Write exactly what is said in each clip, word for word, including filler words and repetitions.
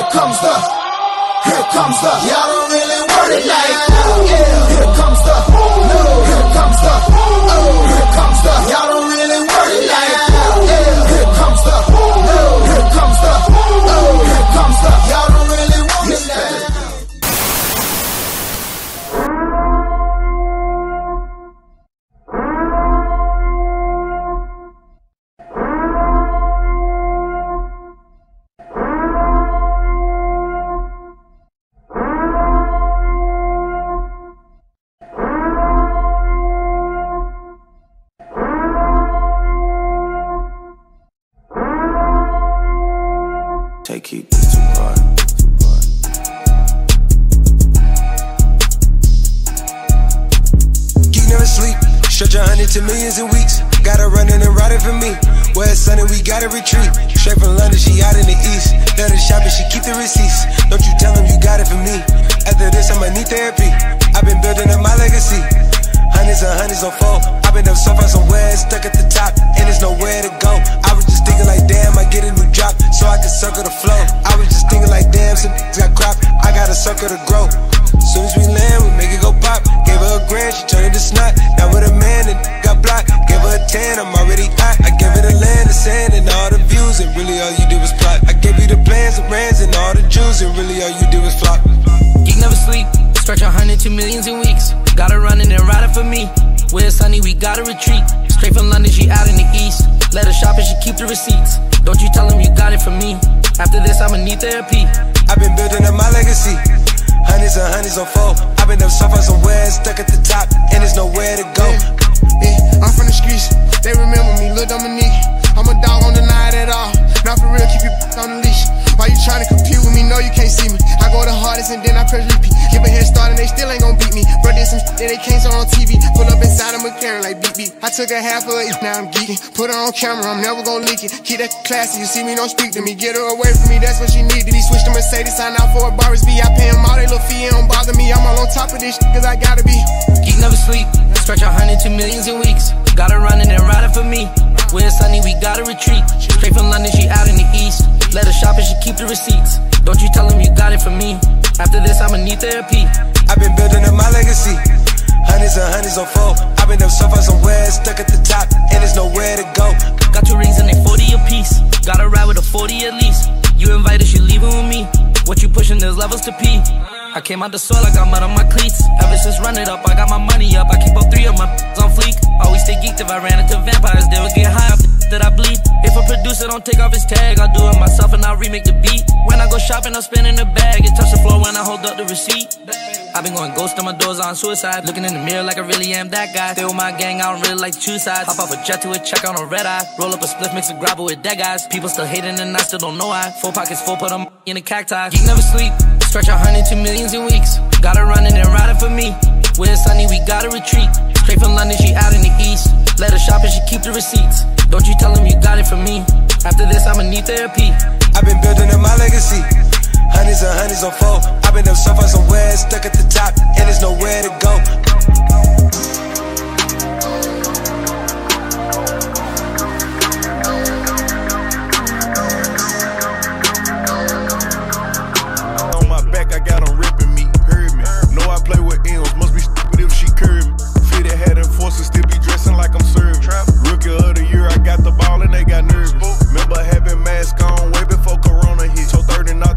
comes the, here comes the, y'all don't really want it like, yeah. Here comes the, no, here comes the, oh, here comes the, y'all don't really want it like, yeah. Here comes the, no, here comes the, oh, here comes the, y'all don't really want it like. Take keep this too hard. Geek never sleep. Stretch a hundred to millions in weeks. Got her running and riding for me. Where it's sunny, we gotta retreat. Straight from London, she out in the east. Let her shop and she keep the receipts. Don't you tell them you got it for me. After this, I'ma need therapy. I've been building up my legacy. Hundreds and hundreds on four. I've been up so far somewhere, stuck at the top, and there's nowhere to go. I was just thinking like, damn, I get a new drop, so I can circle the flow. I was just thinking like, damn, some got crop, I got a circle to grow. Soon as we land, we make it go pop. Gave her a grand, she turned it to snot. Now with a man that got blocked. Gave her a ten, I'm already hot. I gave her the land, the sand, and all the views, and really all you did was plot. I gave you the plans, the brands, and all the jewels, and really all you did was flop. Geek never sleep, stretch a hundred to millions in weeks. Got her running and riding for me. Where it's sunny, we gotta retreat. Straight from London, she out in the east. Let her shop and she keep the receipts. Don't you tell them you got it from me. After this, I'ma need therapy. I've been building up my legacy. Hundreds and hundreds on four. I've been up so far somewhere, stuck at the top, and there's nowhere to go. Yeah, yeah, I'm from the streets, they remember me, Lil Dominique. I'm a dog, don't deny it at all. Not for real, keep your on the leash. Why you trying to compete with me? No, you can't see me. I go the hardest and then I press repeat. Give a head start and they still ain't gon' beat me. Bro, did some shit that they can't show on T V. Pull up inside a McLaren like beep beep. I took a half of it, now I'm geeking. Put her on camera, I'm never gon' leak it. Keep that classy, you see me, don't speak to me. Get her away from me, that's what she need. Did he switch to Mercedes, sign out for a Barber's B? I pay him all they little fee, it don't bother me. I'm all on top of this shit, cause I gotta be. Geek never sleep, stretch a hundred to millions in weeks. Got her running and riding for me. Where it's sunny, we gotta retreat. Straight from London, she out in the east. Let her shop and she keep the receipts. Don't you tell them you got it from me. After this, I'ma need therapy. I've been building up my legacy. Hundreds and hundreds on four. I've been up so far somewhere, stuck at the top, and there's nowhere to go. Got two rings and they forty apiece. Gotta ride with a forty at least. You invited, she leaving with me. What you pushing, there's levels to pee. I came out the soil, I got mud on my cleats. Ever since run it up, I got my money up. I keep up three of my on fleek. Always stay geeked if I ran into vampires. They would get high off the that I bleed. If a producer don't take off his tag, I'll do it myself and I'll remake the beat. When I go shopping, I'm spinning the bag. It touch the floor when I hold up the receipt. I've been going ghost on my doors on suicide. Looking in the mirror like I really am that guy. Stay with my gang, I don't really like to choose sides. Hop off a jet to a check on a red eye. Roll up a spliff, mix a grabber with dead guys. People still hating and I still don't know why. Four pockets full, put them in a cacti. Geek never sleep, stretch a hundred to millions in weeks. Got her running and riding for me. Where it's sunny, we gotta retreat. Straight from London, she out in the east. Let her shop and she keep the receipts. Don't you tell them you got it from me. After this, I'ma need therapy. I've been building up my legacy. Hundreds and hundreds on four. I've been up so far somewhere, stuck at the top, and there's nowhere to go. On my back, I got them ripping me. Heard me. Know I play with M's. Must be stupid if she curved me. Fitted hat and forces, still be dressing like I'm serving. Rookie of the year, I got the ball and they got nervous. Remember having mask on way before Corona hit. So thirty-nine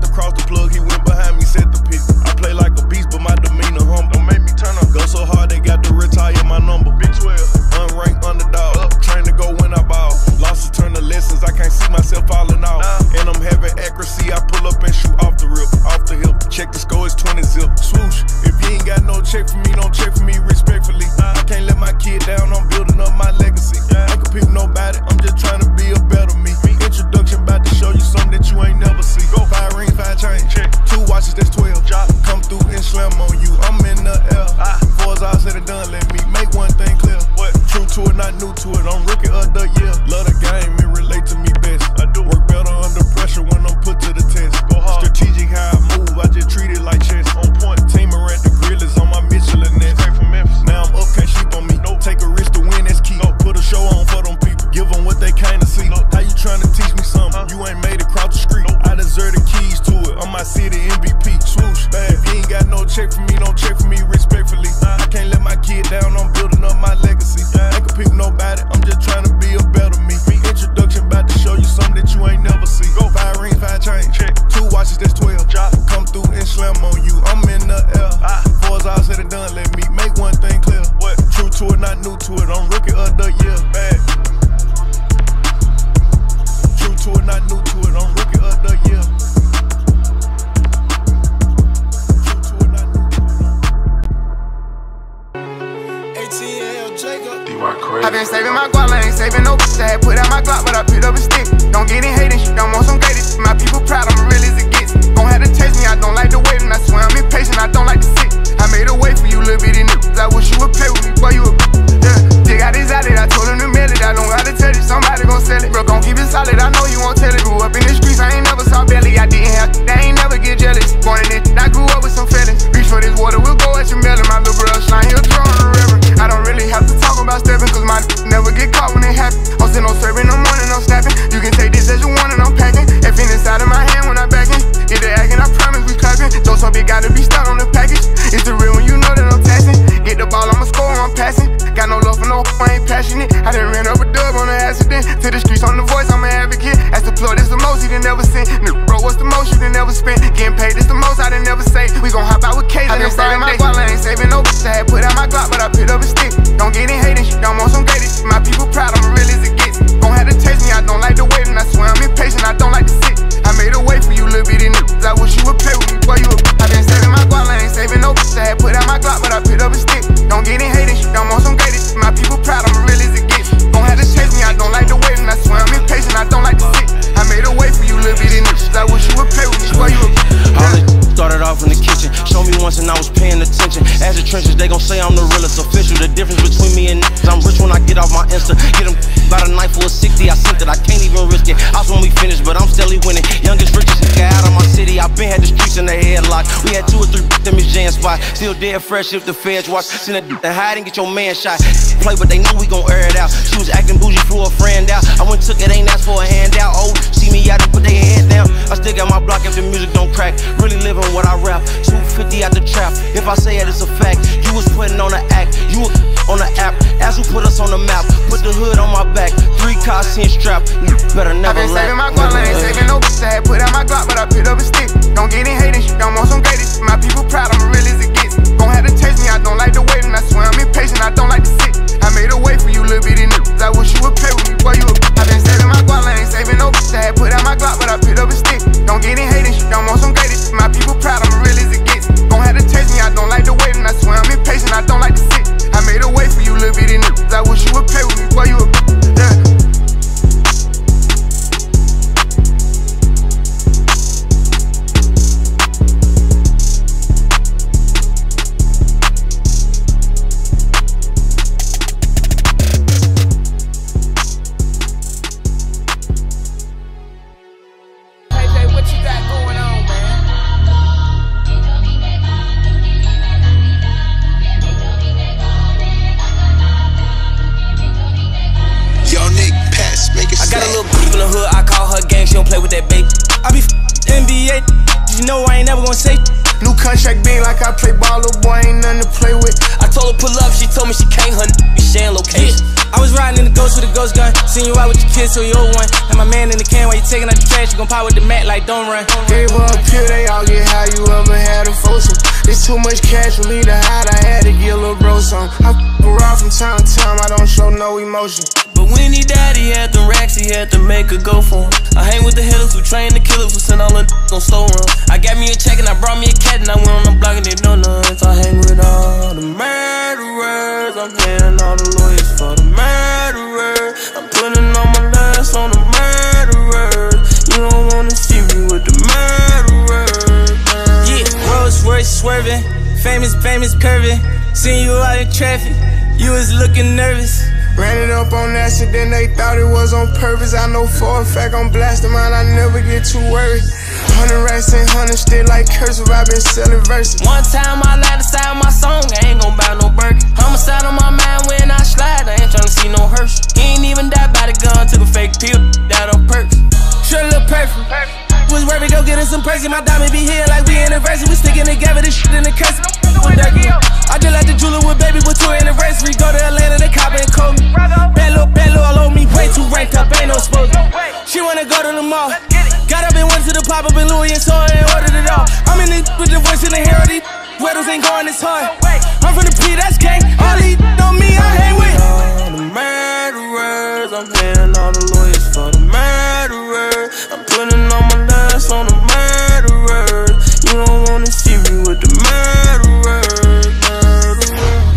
my city, M V P. Swoosh, bad. If you ain't got no check for me, don't check for me respectfully. I can't let my kid down, I'm building up my legacy. Ain't compete with nobody, I'm just trying to be a better me. Introduction about to show you something that you ain't never seen. Go five rings, five chains, check. Two watches, that's twelve. Drop. Come through and slam on you, I'm in the air. Ah. Before it's all said and done, let me make one thing clear. What? True to it, not new to it, I'm rookie of the year. Bad. True to it, not new to it, I'm rookie of the year. True to it, not new to it. A T L Jacob. I been saving my guap, I ain't saving no bitch. I had put out my Glock, but I picked up a stick. Don't get in hating shit, don't want some greatest shit. My people proud, I'm real as it gets. Gon' have to taste me, I don't like the wait, and I swear I'm impatient, I don't like to sit. I made a way for you, little bitty niggas. I wish you would play with me, boy, you a yeah. Dig out his outlet, I told him to mail it. I don't gotta tell you, somebody gon' sell it. Bro, gon' keep it solid, I know you won't tell it. Grew up in the streets, I ain't never saw belly. I didn't have, I ain't never get jealous. Born in it, I grew up with some feelings. Reach for this water, we'll go at your melon. My little bro slime, he'll throw on the river. I don't really have to talk about stepping, cause my never get caught when it happen. I'm still no serving, no morning, no snapping. You can take this as you want and I'm packing. F in inside of my hand when I'm backing. Get the acting, I promise we clapping. Those up, it gotta be stuck on the package. It's the real when you know that I'm taxing. Get the ball, I'ma score, I'm passing. Got no love for no, I ain't passionate. I done ran up a dub on an accident. To the streets on the voice, I'm an advocate. As the plug, this the most you done never seen. Nigga, bro, what's the most you done never spent? Getting paid, this the most I done never say. We gon' hop out with K. I been saving my guap, I ain't saving no bitch. I had put out my Glock, but I picked up a stick. Don't get in hating shit, don't want some greatest shit. My people proud, I'm real as it gets. Gon' have to taste me, I don't like the wait, and I swear I'm impatient, I don't like to sit. I made a way for you, little bitty niggas. I wish you would play with me, boy, you a I been saving my guap, I ain't saving no bitch. I had put out my Glock, but I picked up a stick. Don't get in hating shit, don't want some greatest shit. My people proud, I'm real as it gets. Gon' have to taste me, I don't like the wait, and I swear I'm impatient, I don't like to sit. I made a way for you, little bitty niggas. I wish you would play with me, boy, you a All it started off in the kitchen. Show me once and I was paying attention. As the trenches, they gon' say I'm the realest official. The difference between me and niggas, I'm rich when I get off my Insta. Get them by the knife for a sixty, I sent it, I can't even risk it. I was when we finished, but I'm steadily winning. Youngest, richest guy out of my city. I been had the streets in the headlock. We had two or three them is jam spot. Still dead fresh if the feds watch. Send a and hide and get your man shot. Play, but they know we gon' air it out. She was acting bougie, flew a friend out. I went took it, ain't asked for a handout. Oh, see me out and put their head down. I still got my block if the music don't crack. Really living what I rap. two fifty out the trap. If I say it, it's a fact. You was putting on the act. You was on the app. As who put us on the map. Put the hood on my back. Three cars, ten strap. You better never I been lack. saving my guap, I ain't saving no bitch. I had put out my Glock, but I picked up a stick. Don't get in hating shit, don't want some greatest shit. My people proud, I'm real as it gets. Gon' have to taste me, I don't like the wait, and I swear I'm impatient, I don't like to sit. I made a way for you, little bitty niggas. I wish you would play with me, boy, you a I been saving my guap, I ain't saving no bitch. I had put out my Glock, but I picked up a stick. Don't get in hating shit, don't want some greatest shit. My people proud, I'm real as it gets. Gon' have to taste me, I don't like the wait, and I swear I'm impatient, I don't like to sit. I made a way for you, little bitty niggas. I wish you would play with me, boy, you a yeah. New contract being like I play ball, little boy, ain't nothing to play with. I told her pull up, she told me she can't, her be sharing location. Yeah. I was riding in the ghost with a ghost gun, seen you out with your kids, so you old one. And my man in the can while you taking out the trash, you gon' pop with the mat like don't run. Gave her a pill, they all get high, you ever had a foursome. It's too much cash for me to hide, I had to give a little bro some. I f around from time to time, I don't show no emotion. But when he died, he had them racks, he had to make her go for him. I hang with the hitters who train the killers who send all the on slow run. I got me a check and I brought me a cat and I went on the block and they know nuts. I hang with all the murderers, I'm paying all the lawyers for the murderers. I'm putting all my last on the murderers. You don't wanna see me with the murderers. Yeah, Rolls Royce swerving, famous, famous curving. Seen you out in traffic, you was looking nervous. Ran it up on accident, they thought it was on purpose. I know for a fact I'm blasting mine, I never get too worried. Hundred racks and hundred still like cursive, I been selling verses. One time I lied to style my song, I ain't gon' buy no Birkin. Homicide on my mind when I slide, I ain't tryna see no hearse. He ain't even died by the gun, took a fake pill, died on perks. Sure look perfect, was worth it, go get us some praise. My diamond be here like we anniversary. We sticking together, this shit in the case. I just like the jeweler with baby with two anniversary. Go to Atlanta, they cop and call me. Bad little, bad little, all on me. Way too ranked up, ain't no smoke. She wanna go to the mall. Got up and went to the pop up in Louis and saw her and ordered it all. I'm in this with the voice in the hair of these weddles ain't going this hard. I'm from the P, that's gang. All these on me, I hang with. All the murderers, I'm paying all the lawyers for the murderers. I'm putting all my lines on the murderers. You don't wanna see me with the murderers, murderers.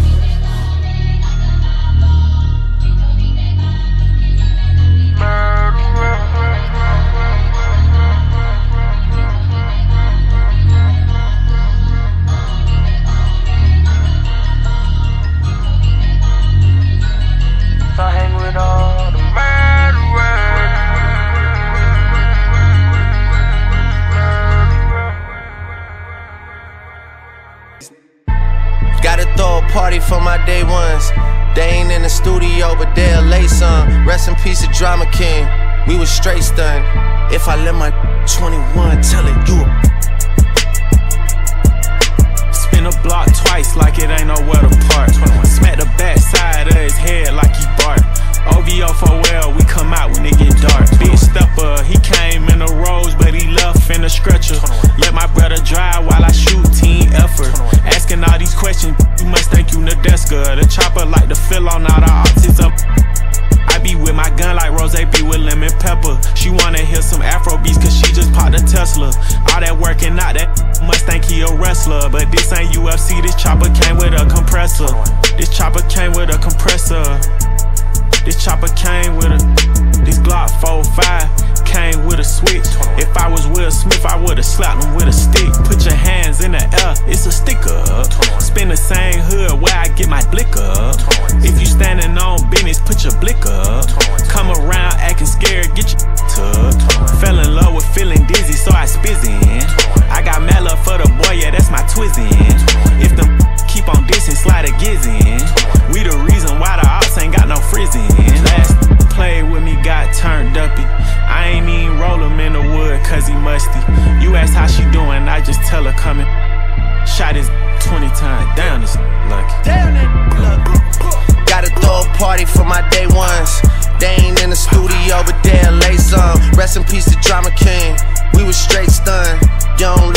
I hang with all the murderers. Gotta throw a party for my day ones. They ain't in the studio, but they'll lay some. Rest in peace of Drama King. We was straight stunned. If I let my twenty-one tell it, you a spin a block twice like it ain't nowhere to park. Smack the back side of his head like he bark. O V O for well, we come out when it get dark. Big stepper, he came in a rose, but he left in a stretcher. Let my brother drive while I shoot, team effort. Asking all these questions, you must think you Nadeska. The chopper like to fill on all the autism. I be with my gun like Rose be with lemon pepper. She wanna hear some Afro beats cause she just popped a Tesla. All that working out, that must think he a wrestler. But this ain't U F C, this chopper came with a compressor. This chopper came with a compressor. This chopper came with a, this Glock four five came with a switch. If I was Will Smith, I would've slapped him with a stick. Put your hands in the air, it's a sticker. Spin the same hood where I get my blick up. If you standing on business, put your blick up. Come around acting scared, get your tucked. Fell in love with feeling dizzy, so I spizzin'. I got mad love for the boy, yeah, that's my twizzin'. If them keep on dissing, slide a gizzin'. We the reason why the ops ain't got no frizzin'. Last played with me, got turned uppy. I ain't even roll him in the wood cause he musty. You ask how she doing, I just tell her coming. Shot his twenty times, down this lucky. Gotta throw a party for my day ones. They ain't in the studio, but they'll lay some. Rest in peace to Drama King. We was straight stunned. You don't